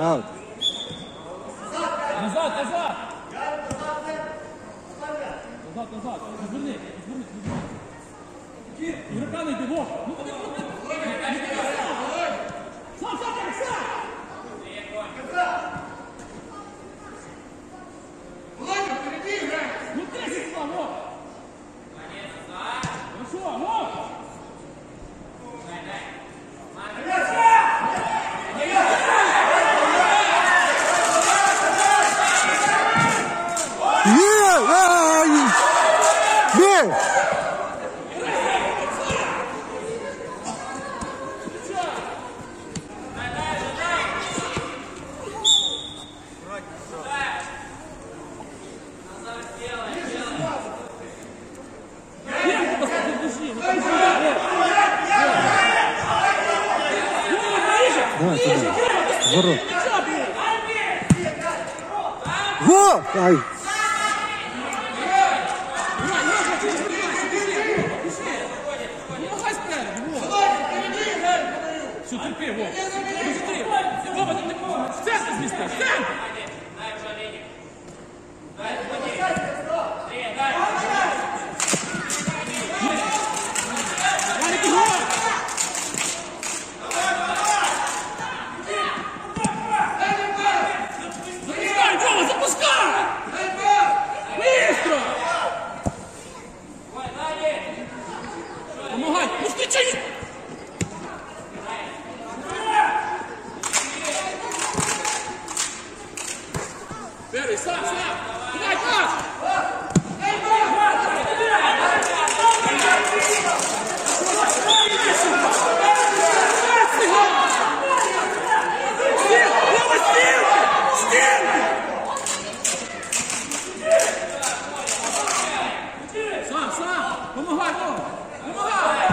Аут. Назад, назад! Назад, назад! Розверни, розверни, розверни! Ігрока не йди, Вов! Ну тобі сам, сам! Володя, впереди играй! Ну 10 сюда, Вов! Хорошо, Вов! Бей! Давай туда. Ворот. Во! Ай! Все, терпи, Вов. Быстрее. Вова, ты в центр змести. В центр. Запускай, Вова, запускай! Быстро! Помогай! Ну встречай! Первый, сам! Дай пас! Сам! Помогай, Вова! Помогай!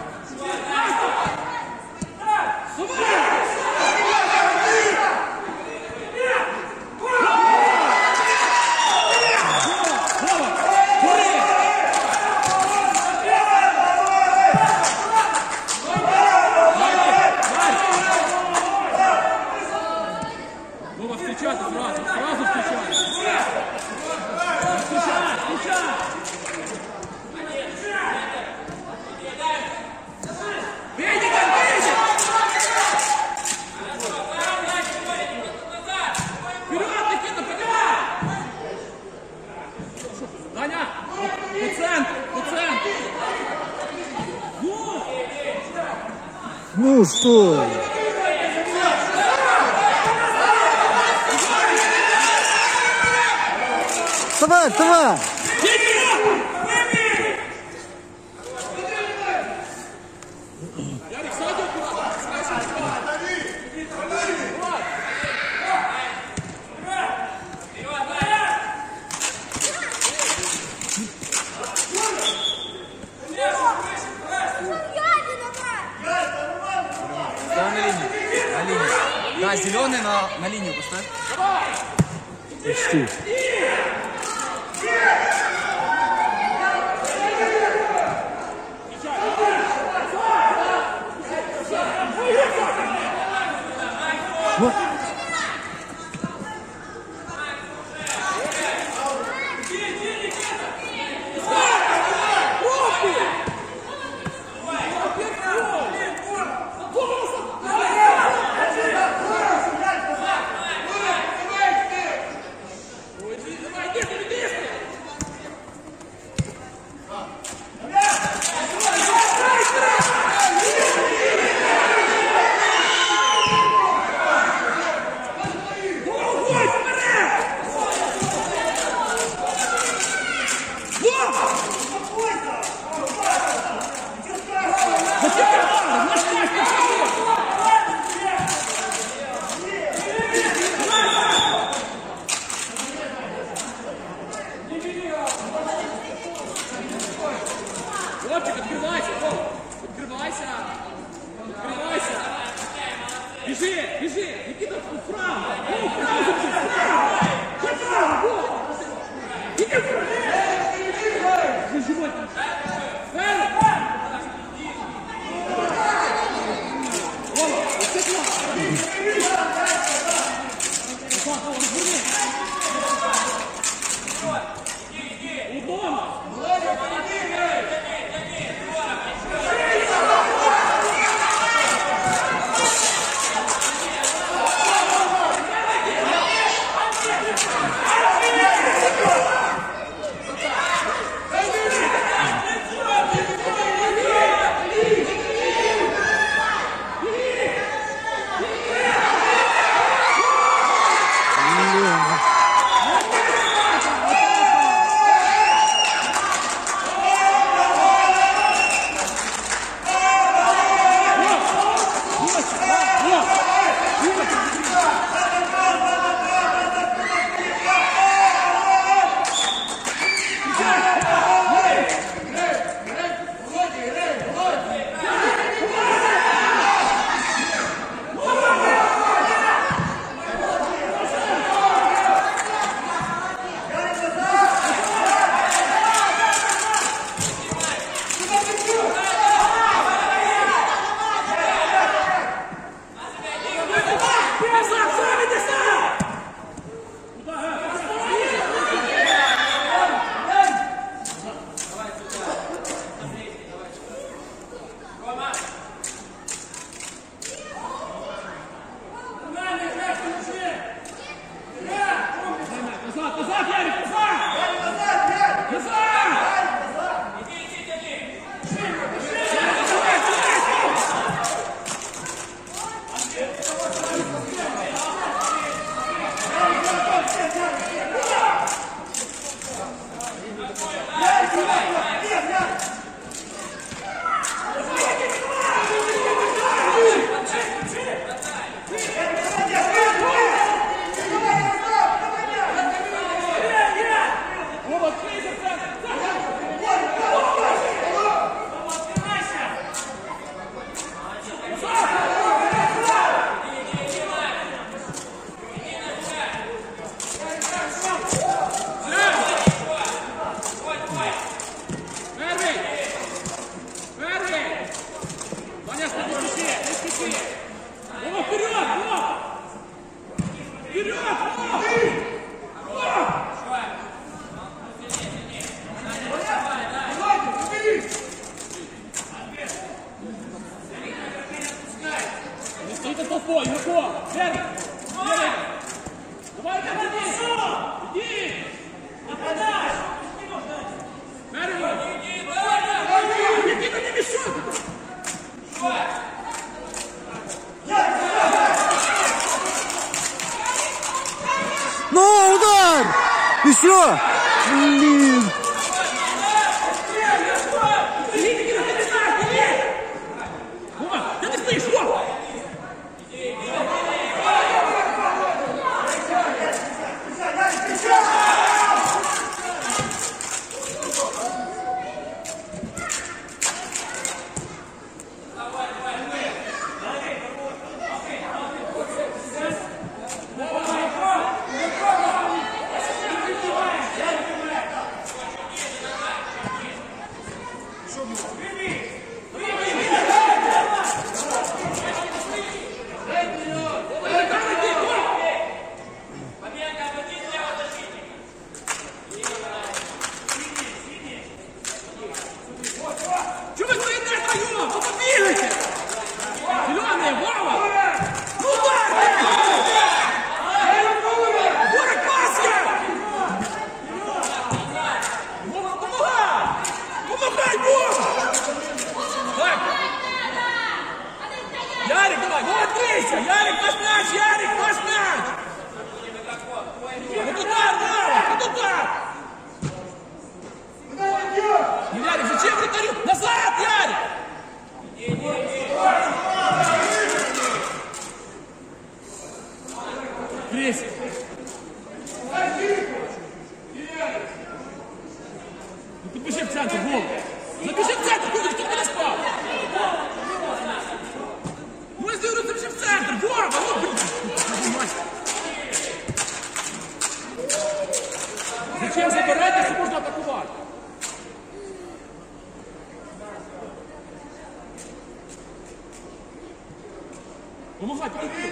Вова, встречаться сразу встречаться! Встречай! Видите, видите! Вперед, Никита, поднимай! Даня, по центру! Ну что? Вставай, вставай! Ставь на линию. На линию. Да, зеленый на линию поставь. Почти. Вот. Хлопчик, открывайся, открывайся. Бежи, Никита, вправо. Вправо, вправо. Иди вправо. Живот. Вова, Толпо, игроков! Верно! Давай, иди! Иди! Нападай! Верно! Никита, не мешай! Ну, удар! Еще! Блин! Ярик, давай, вот откройся! Ярик, пас мяч! Ярик, пас мяч! Вот удар, браво! Вот удар! Ярик, зачем вратарю? Назад, Ярик! Кресь! Ну подбежи в центр, Вова! Забежи в центр, куда кто не спал! Ну если он забежи в центр, Вова! Ну блин! Зачем забирать, если можно атаковать? Помогай, помогай!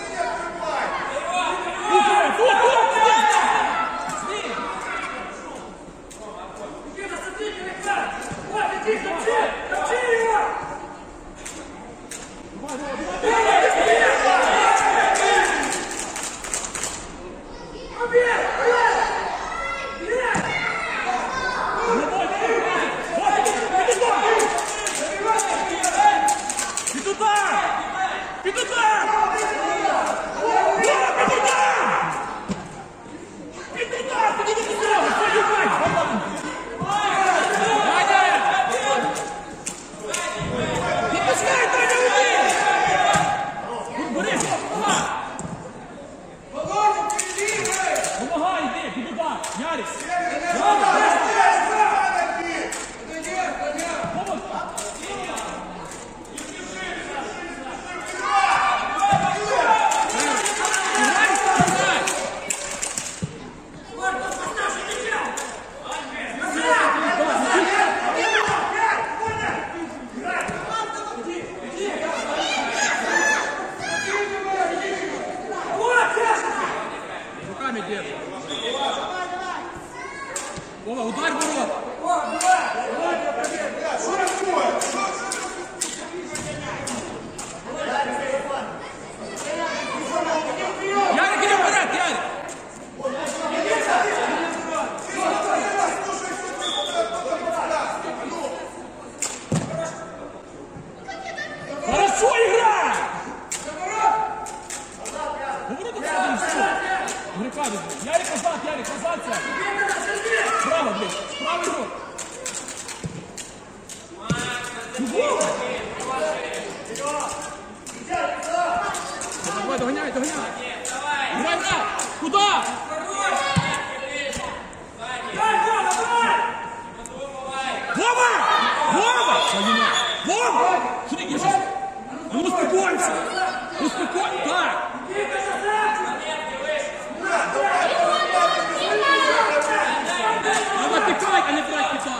Вова, ударь ворота! Ярик, иди вперед, Ярик! Хорошо играй! Ворота входим, все! Ярик, назад, Ярик, назад! Справа, блин, справа игрок! Давай, догоняй, догоняй! Играй, играй! Куда? Вова! Вова! Вова! Что ты держишь? Ну успокойся! Успокойся! Так! Надо пикать, а не брать пикать!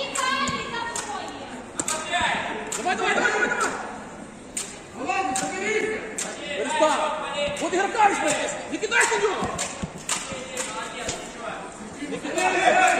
Давай, давай, давай, давай, давай! Ладно, соберись! Вот игрока весь! Не кидай на него! Не кидай!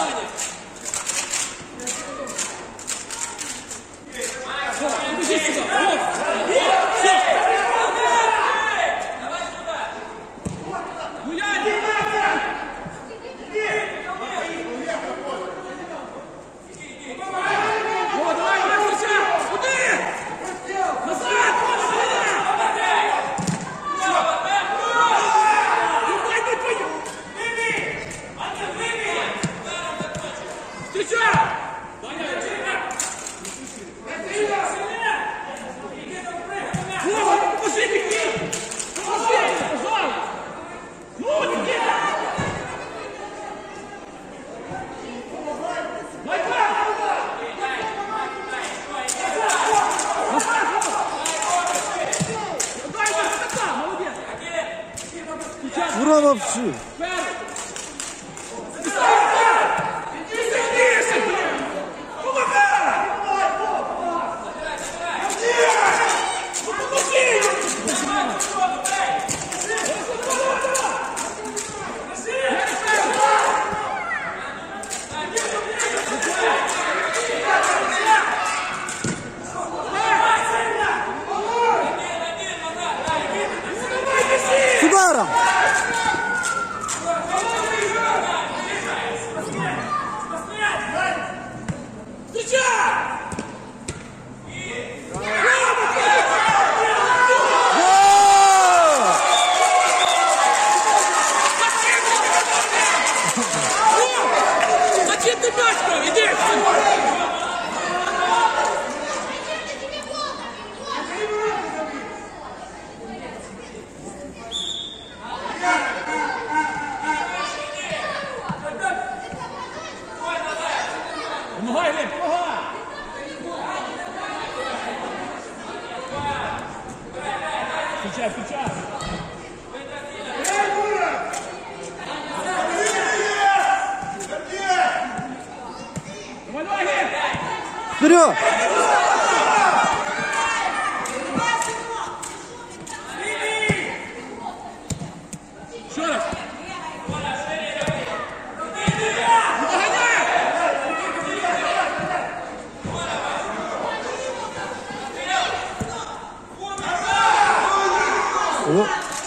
Побежи сюда. Вот. Все. Ну, Ярик. Вот, давай, встречай. Куды? Назад. Ура вообще! С ударом! Зачем ты мяч? Иди! Помогай, Лев, помогай! Включай, включай! Давай, Лев! Вперед! Еще раз! О.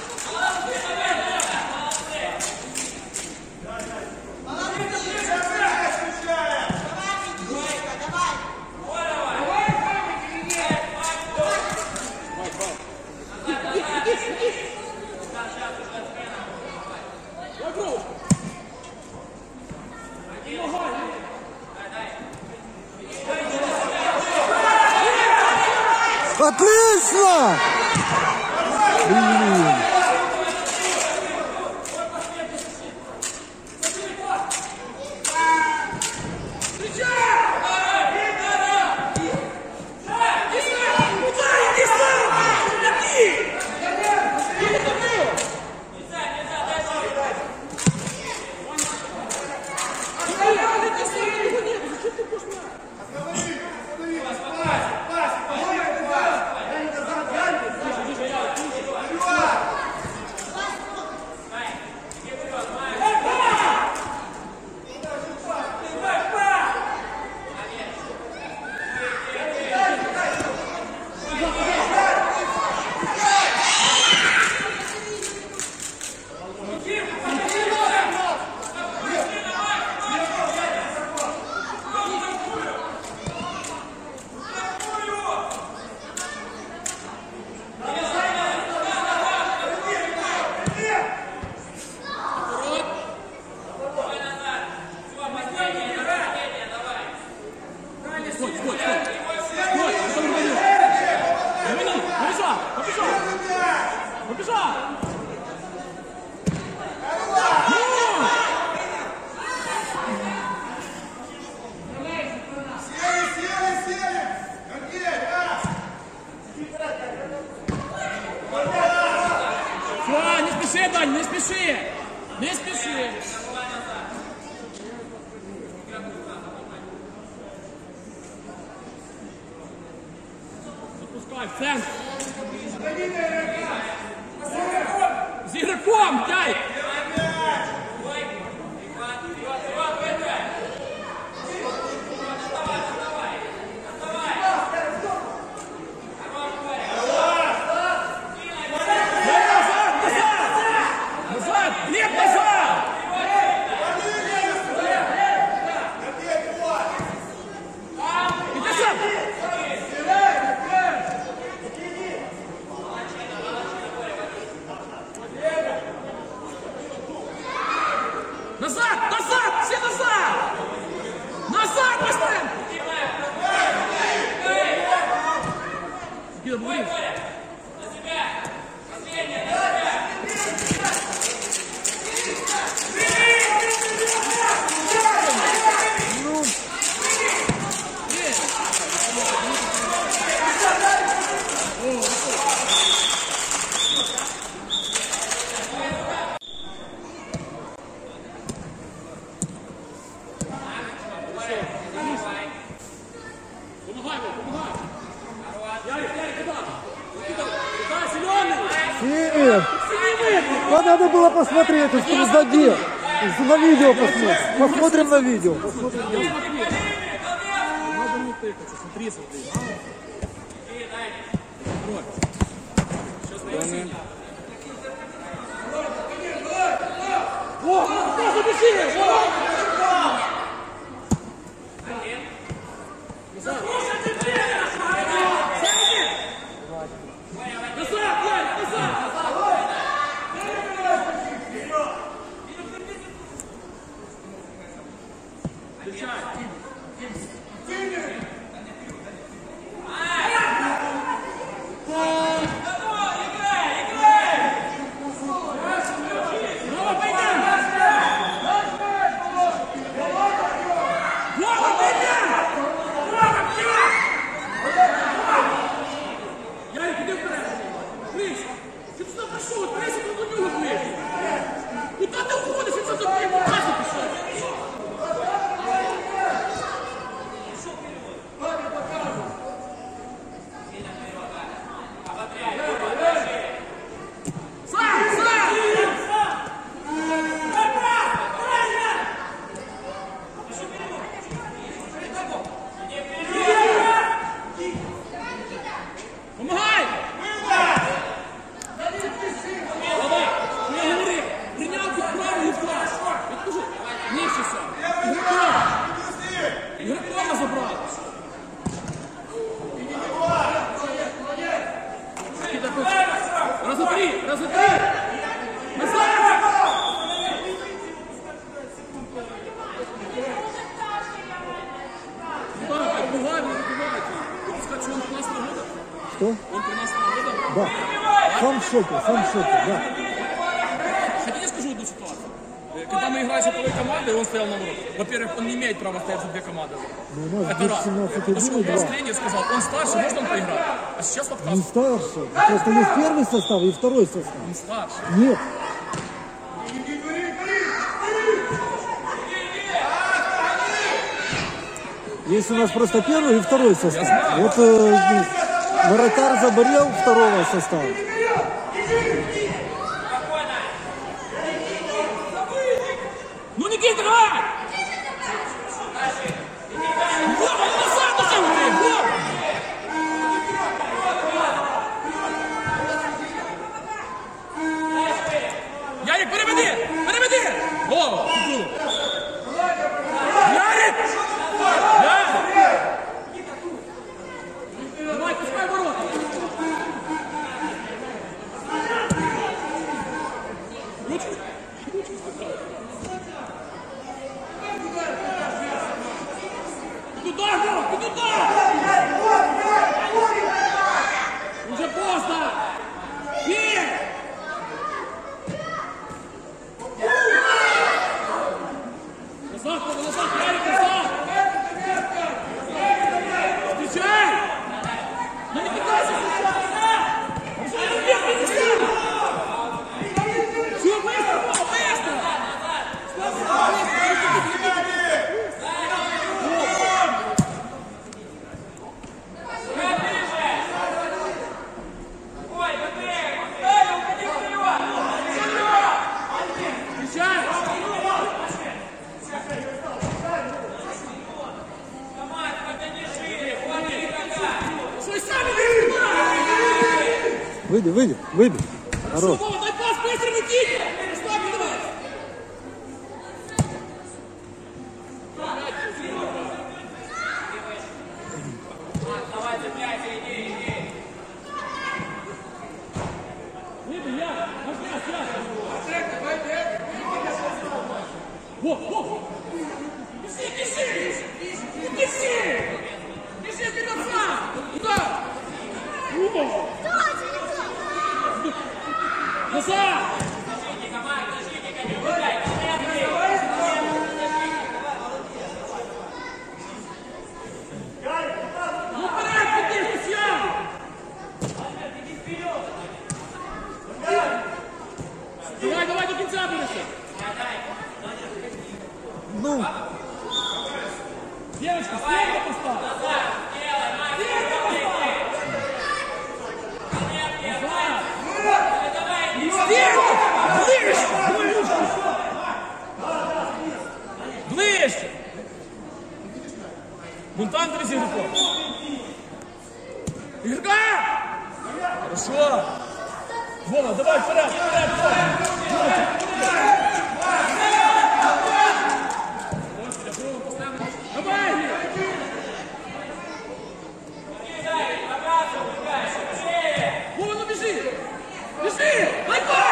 Отлично! Блин. Не спеши, Дань, не спеши! Не спеши! Запускай в центр! С игроком, дай! Вот надо было посмотреть, если задел. На видео посмотрим. Посмотрим на видео. Посмотрим на видео. Надо не тыкаться, смотри, смотри. Брось. Сейчас стоит. О, сразу бежи! Что? Он 13-го года? Да. Сам в шоке, да. Хотите, скажу одну ситуацию? Когда мы играли с той командой, он стоял на воротах. Во-первых, он не имеет права стоять за две команды. Ну, у нас Это раз. 17 Поскольку два. нас тренер сказал, он старше, может он поиграть? А сейчас Не отказывает. старше. Просто есть первый состав и второй состав. Он старше. Нет. Есть у нас просто первый и второй состав. Вот вратарь заболел второго состава. Ну не играй! Вот, он назад уже уже! Вот! Ярик, переведи! Переведи! О! Ярик! Ярик! Давай, пускай ворота! Ручку! Туда, Гор, туда! Уже поздно! Бей! Назад, назад, Ярик, назад! Встречай! Ну не пытайся сейчас! Уже не бегай, все, быстро, быстро! Выйди. Хорош. Дай пас, быстро летите! Ставь, давай! Во! Бежи ты назад! Туда! Назад! Ну, порядок, ты, Люсьян! Давай, до конца будешь! Ну, Девочка, слева поставь! Слева! Ближче! Ближче! Бунтан тряси руку. Игорька! Хорошо! Вова, давай вперед! Вперед! Давай! Вова, ну бежи! Бежи! Лайко!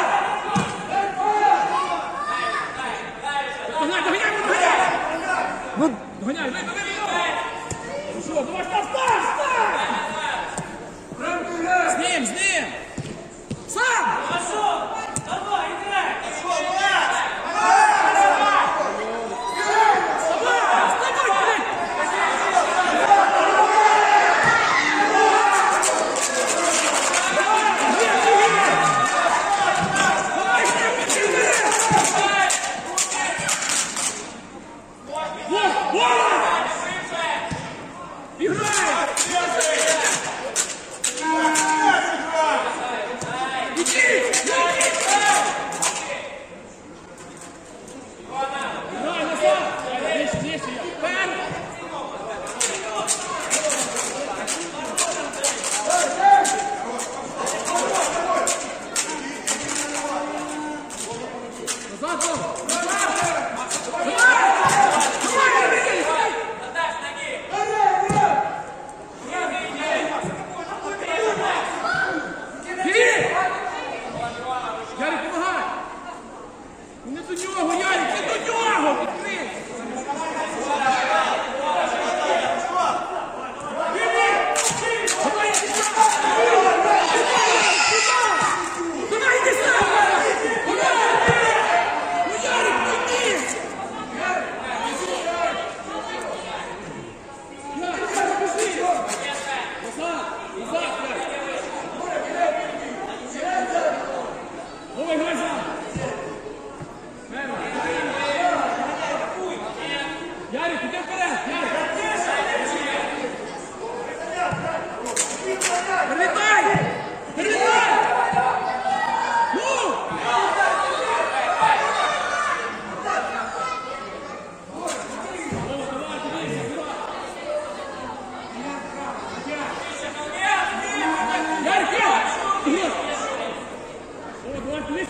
Догоняй, догоняй, догоняй! Ну, Догоняй, дай, дай, дай! Хорошо, давай, став, став, став! С ним, с ним! Сам! Хорошо! Давай, играй! Ярик, помагай! Не до нього, Ярик, не до нього! Відкрий! Давай, іди сам! Давай, іди сам! Ну, Ярик, іди! Ярик, біжи! Назад! Назад, Ярик! Ой, Гайза! Ярик, іди вперед! Ярик! Перелітай! Перелітай! Ну! Ярик, Ярик! О, давай, плись!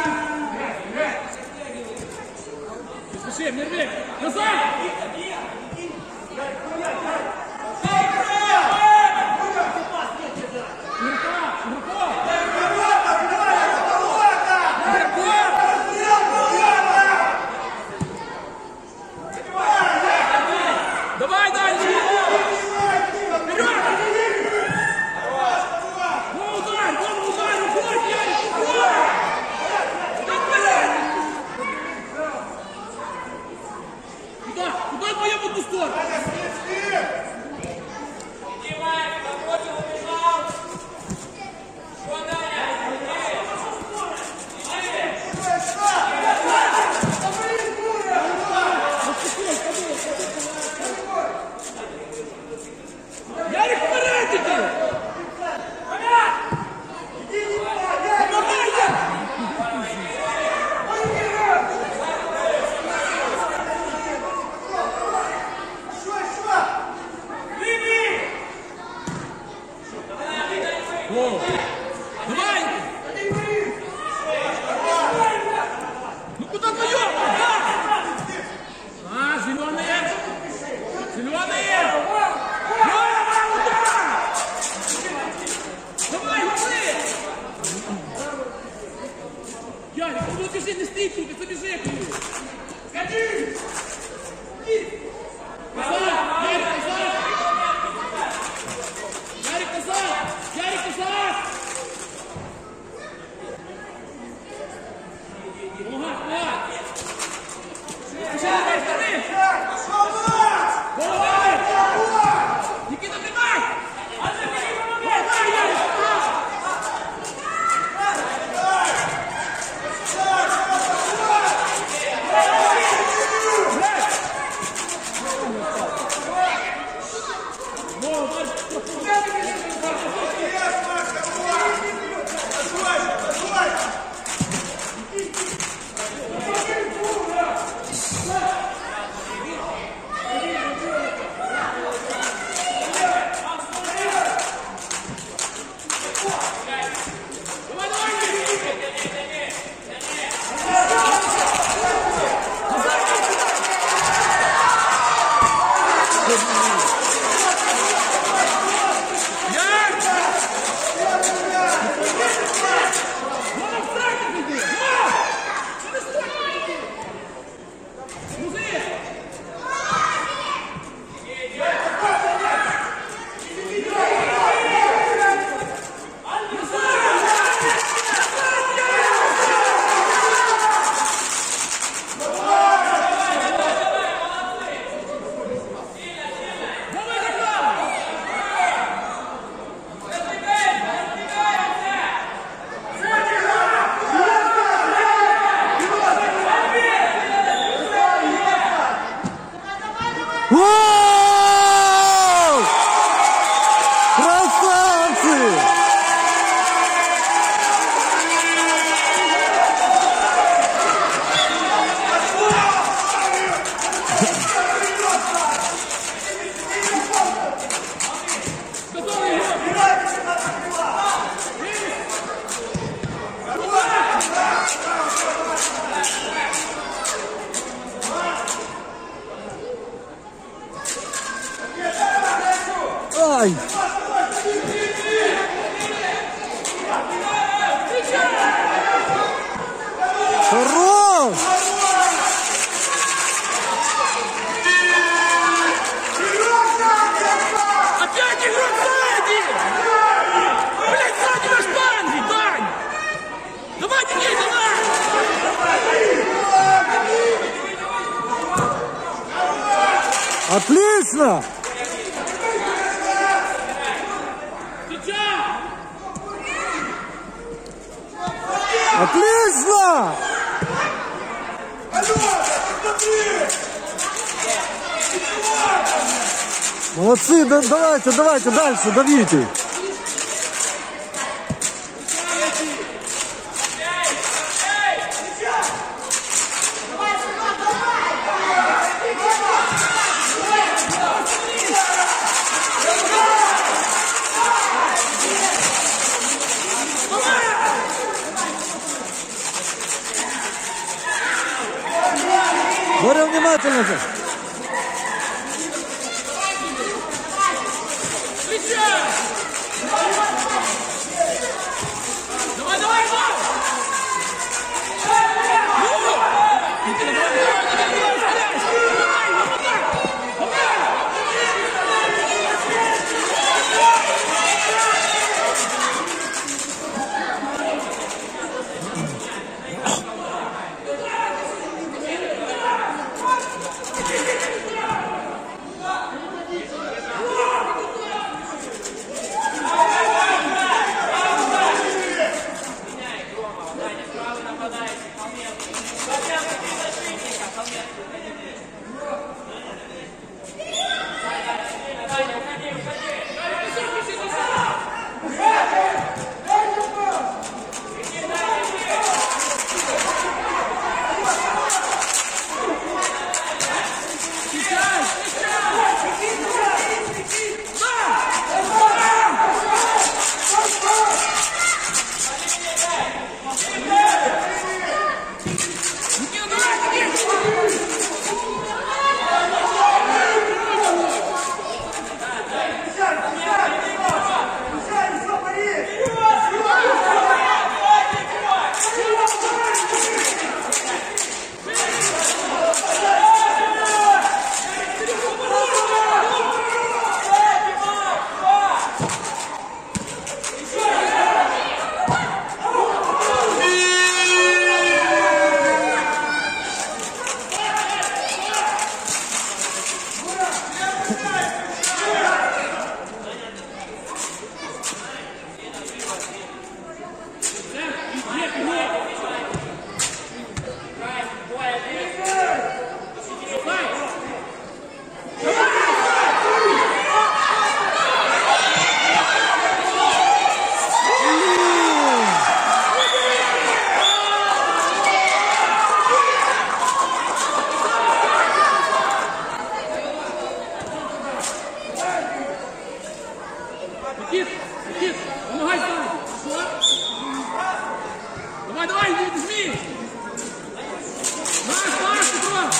Не спеши, не рви! Назад! Давай дальше! Вперед! Ну удар! Ну удар! Уходь, Ярик! Уходь! Идем вперед! Куда? Куда твоя в одну сторону? Ярик, вперед иди! Помогай, Ярик! О, давай! Ну куда вдвоем? А, зеленые! Зеленые! Давай, лови! Ярик, ну біжи, не стій тут, забіжи к нему! Сходи! Назад! Ярик, назад! Ярик, назад! Ярик, назад! Помогай, помогай! Біжи, давай, сторони! Помогай! Никита, тримай! Помогай, Ярик! Вау! Красавцы! Ай! Хорош! Опять игрок сзади! Блять, сзади на штанге, Дань! Давай, Денис, давай! Отлично! Сейчас! Отлично! Молодцы, давайте, давайте, дальше, давите. Боря, внимательно же. Давай, давай, давай! Никит, Никит, помогай сзади. Давай, давай, жми. Марш, марш, Петро.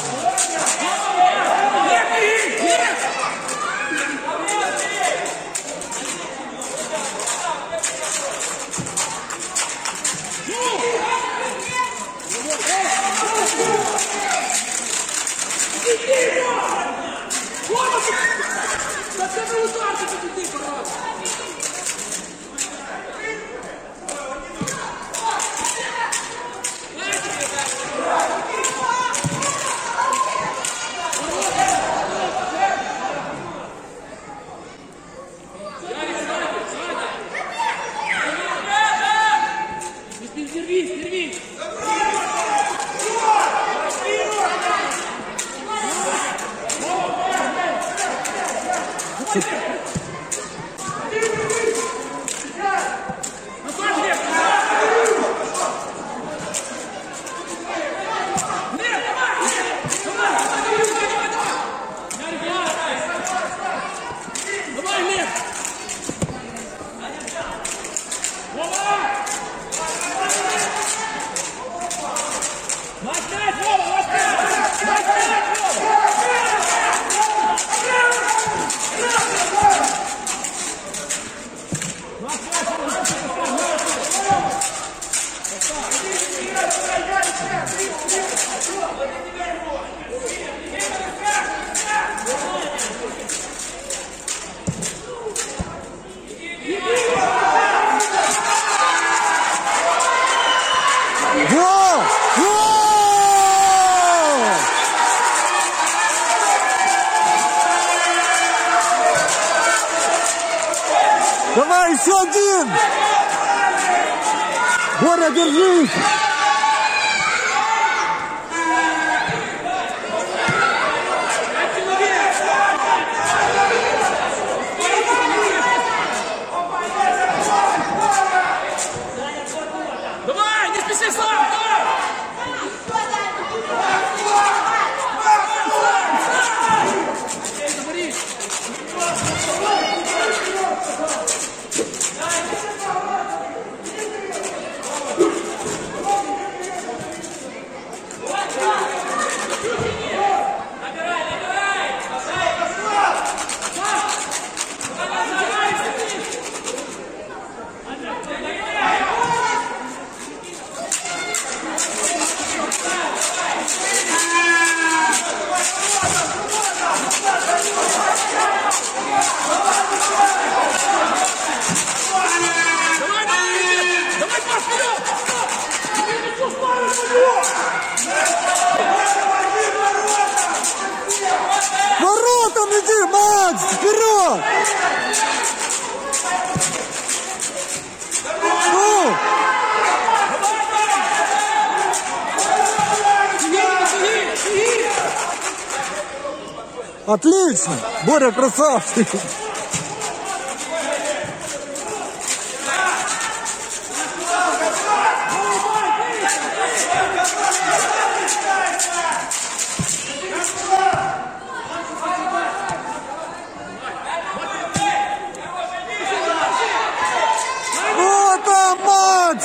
Нет, нет, нет. Гол! Гол! Давай, еще один! Боря, держись! Давай, не спеши, Слава! Воротам иди, Макс! Вперед! Ну! Отлично! Боря, красавчик! Вот он, Макс!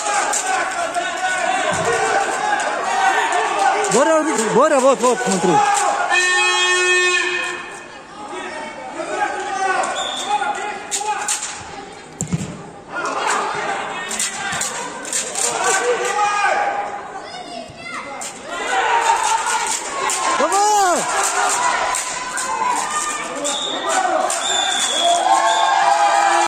Боря, вот, смотри.